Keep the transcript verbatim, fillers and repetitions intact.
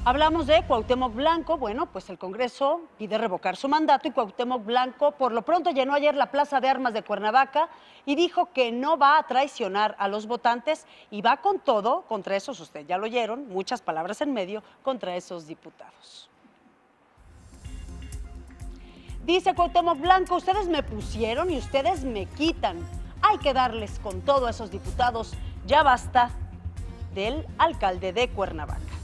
Hablamos de Cuauhtémoc Blanco. Bueno, pues el Congreso pide revocar su mandato y Cuauhtémoc Blanco por lo pronto llenó ayer la Plaza de Armas de Cuernavaca y dijo que no va a traicionar a los votantes y va con todo contra esos, usted ya lo oyeron, muchas palabras en medio, contra esos diputados. Dice Cuauhtémoc Blanco, ustedes me pusieron y ustedes me quitan. Hay que darles con todo a esos diputados. Ya basta del alcalde de Cuernavaca.